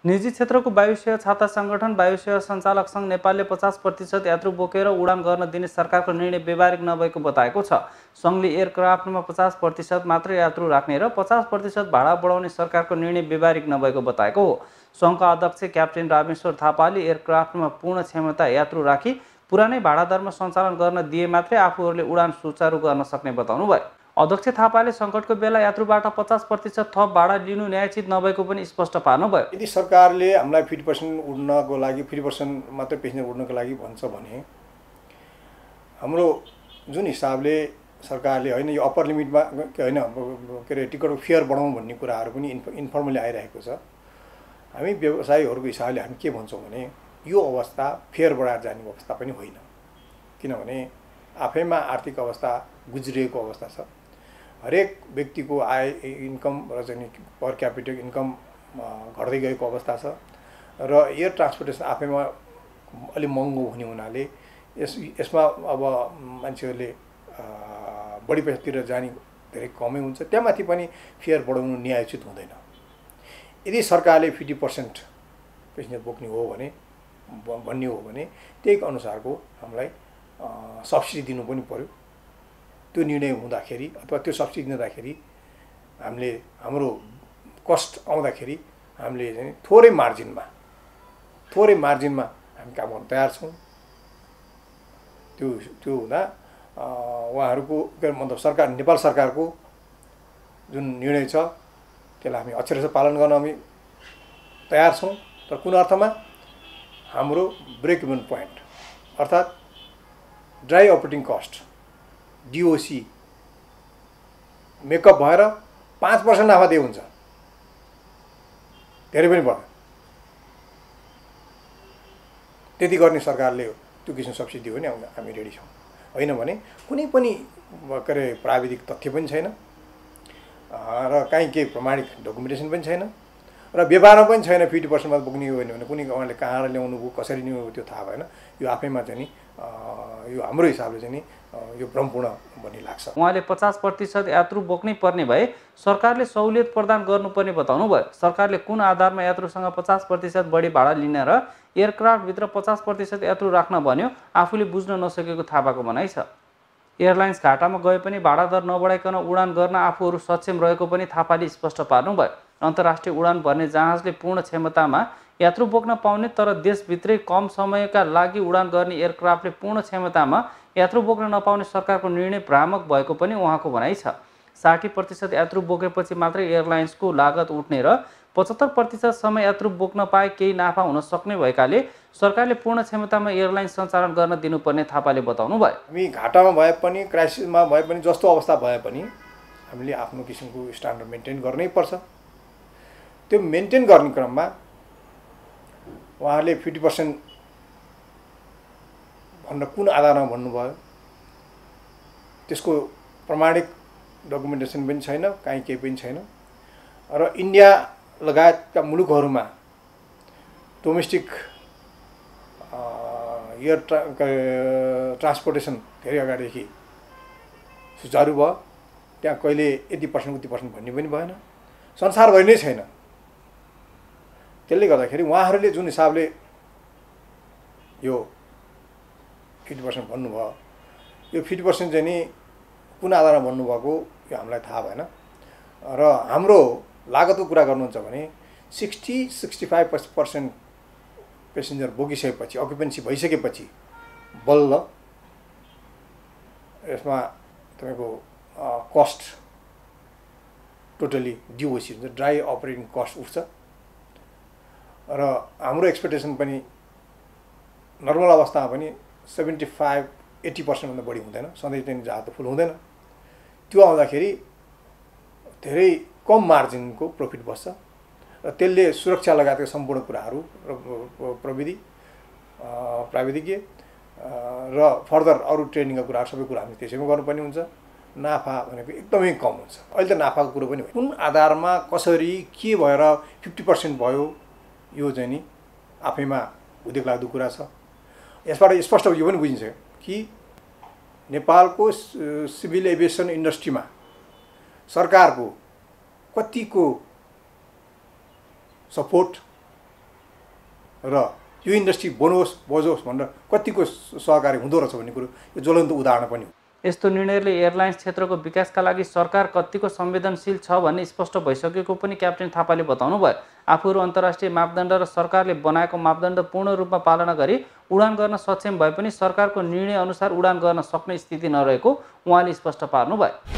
निजी क्षेत्रको वायुसेवा छाता सङ्गठन वायुसेवा सञ्चालक सङ्घ नेपालले 50% यात्रु बोकेर उडान गर्न दिने सरकारको निर्णय व्यवहारिक नभएको बताएको छ। सङ्घले एयरक्राफ्टमा 50% मात्र यात्रु राख्ने र 50% भाडा बढाउने सरकारको निर्णय व्यवहारिक नभएको बताएको हो। सङ्घका अध्यक्ष क्याप्टेन रामेश्वर थापाले एयरक्राफ्टमा पूर्ण क्षमता यात्रु राखी पुरानै भाडा दरमा सञ्चालन गर्न दिए मात्रै आफूहरूले उडान सुचारू गर्न सक्ने बताउनुभयो। अध्यक्ष थापाले सङ्कटको बेला यात्रुबाट 50% थप भाडा लिनु न्यायोचित नभएको पनि स्पष्ट पार्नुभयो। यदि सरकारले हामीलाई 50% उड्नको लागि 50% मात्रै पेसेन्जर उड्नको लागि भन्छ भने हाम्रो जुन हिसाबले सरकारले होइन यो अप्पर लिमिटमा होइन के अरे टिकटको फेयर बढाउँ भन्ने कुराहरू पनि इन्फर्मली आइरहेको छ। हामी व्यवसायीहरूको हिसाबले हामी के भन्छौँ भने यो अवस्था फेयर बढाएर जाने अवस्था पनि होइन, किनभने आफैमा आर्थिक अवस्था गुज्रिएको अवस्था छ। हरेक व्यक्तिको आय इन्कम र चाहिँ पर क्यापिटल इन्कम घट्दै गएको अवस्था छ र एयर ट्रान्सपोर्टेसन आफैमा अलि महँगो हुने हुनाले यसमा अब मान्छेहरूले बढी पैसातिर जाने धेरै कमै हुन्छ। त्यहाँमाथि पनि फेयर बढाउनु न्यायोचित हुँदैन। यदि सरकारले 50% पेसेन्जर बोक्ने हो भने भन्ने हो भने त्यही अनुसारको हामीलाई सब्सिडी दिनु पनि पर्यो। त्यो निर्णय हुँदाखेरि अथवा त्यो सब्सिडी दिँदाखेरि हामीले हाम्रो कस्ट आउँदाखेरि हामीले चाहिँ थोरै मार्जिनमा हामी काम गर्न तयार छौँ। त्यो हुँदा उहाँहरूको मतलब सरकार नेपाल सरकारको जुन निर्णय छ त्यसलाई हामी अक्षरशः पालन गर्न हामी तयार छौँ। तर कुन अर्थमा हाम्रो ब्रेक इभन पोइन्ट अर्थात् dry operating cost DOC make up भएर 5% नाफा दिए हुन्छ, धेरै पनि पर्दैन। त्यति गर्ने सरकारले त्यो किसिम सब्सिडी दियो भने हामी रेडी छौँ। होइन भने कुनै पनि के अरे प्राविधिक तथ्य पनि छैन र कहीँ केही प्रमाणिक डकुमेन्टेसन पनि छैन र व्यवहारमा पनि छैन। 50% मात्र बोक्ने हो भने कुनै उहाँले कहाँ ल्याउनु भयो कसरी ल्याउनु त्यो थाहा भएन। यो आफैमा चाहिँ नि यो हाम्रो हिसाबले चाहिँ नि यो भ्रमपूर्ण भन्ने लाग्छ। उहाँले 50% यात्रु बोक्नै पर्ने भए सरकारले सहुलियत प्रदान गर्नुपर्ने बताउनुभयो। सरकारले कुन आधारमा यात्रुसँग 50% बढी भाडा लिन र एयरक्राफ्टभित्र 50% यात्रु राख्न भन्यो आफूले बुझ्न नसकेको थापाको भनाइ छ। एयरलाइन्स घाटामा गए पनि भाडा दर नबढाइकन उडान गर्न आफूहरू सक्षम रहेको पनि थापाले स्पष्ट पार्नुभयो। अन्तर्राष्ट्रिय उडान भर्ने जहाजले पूर्ण क्षमतामा यात्रु बोक्न पाउने तर देशभित्रै कम समयका लागि उडान गर्ने एयरक्राफ्टले पूर्ण क्षमतामा यात्रु बोक्न नपाउने सरकारको निर्णय भ्रामक भएको पनि उहाँको भनाइ छ। 60% यात्रु बोकेपछि मात्रै एयरलाइन्सको लागत उठ्ने र 75% समय यात्रु बोक्न पाए केही नाफा हुन सक्ने भएकाले सरकारले पूर्ण क्षमतामा एयरलाइन सञ्चालन गर्न दिनुपर्ने थापाले बताउनुभयो। हामी घाटामा भए पनि क्राइसिसमा भए पनि जस्तो अवस्था भए पनि हामीले आफ्नो किसिमको स्ट्यान्डर्ड मेन्टेन गर्नै पर्छ। त्यो मेन्टेन गर्ने क्रममा उहाँहरूले 50% भन्न कुन आधारमा भन्नुभयो त्यसको प्रमाणिक डकुमेन्टेसन पनि छैन, कहीँ केही पनि छैन। र इन्डिया लगायतका मुलुकहरूमा डोमेस्टिक एयर ट्रान्सपोर्टेसन धेरै अगाडिदेखि सुचारू भयो। त्यहाँ कहिले यति पर्सेन्ट उति पर्सेन्ट भन्ने पनि भएन, संसारभरि नै छैन। त्यसले गर्दाखेरि उहाँहरूले जुन हिसाबले यो 50% भन्नुभयो यो 50% चाहिँ नि कुन आधारमा भन्नुभएको यो हामीलाई थाहा भएन। र हाम्रो लागतको कुरा गर्नुहुन्छ भने 60-65% पेसेन्जर बोकिसकेपछि अक्युपेन्सी भइसकेपछि बल्ल यसमा तपाईँको कस्ट टोटली डिओसी हुन्छ, ड्राई अपरेटिङ कस्ट उठ्छ। र हाम्रो एक्सपेक्टेसन पनि नर्मल अवस्थामा पनि 75-80% भन्दा बढी हुँदैन, सधैँ चाहिँ जहाज त फुल हुँदैन। त्यो आउँदाखेरि धेरै कम मार्जिनको प्रफिट बस्छ र त्यसले सुरक्षा लगायतका सम्पूर्ण कुराहरू प्राविधिकीय र फर्दर अरू ट्रेनिङका कुराहरू सबै कुरा हामीले त्यसैमा गर्नुपर्ने हुन्छ। नाफा भनेको एकदमै कम हुन्छ। अहिले त नाफाको कुरो पनि कुन आधारमा कसरी के भएर 50% भयो यो चाहिँ नि आफैमा उद्योग लाग्दो कुरा छ। यसबाट स्पष्ट यो पनि बुझिन्छ कि नेपालको सिभिल एभिएसन इन्डस्ट्रीमा सरकारको कतिको सपोर्ट र यो इन्डस्ट्री बजोस् भनेर कतिको सहकारी हुँदो रहेछ भन्ने कुरो यो ज्वलन्त उदाहरण पनि हो। यस्तो निर्णयले एयरलाइन्स क्षेत्रको विकासका लागि सरकार कतिको संवेदनशील छ भन्ने स्पष्ट भइसकेको पनि क्याप्टेन थापाले बताउनु भयो। आफूहरू अन्तर्राष्ट्रिय मापदण्ड र सरकारले बनाएको मापदण्ड पूर्ण रूपमा पालना गरी उडान गर्न सक्षम भए पनि सरकारको निर्णय अनुसार उडान गर्न सक्ने स्थिति नरहेको उहाँले स्पष्ट पार्नुभयो।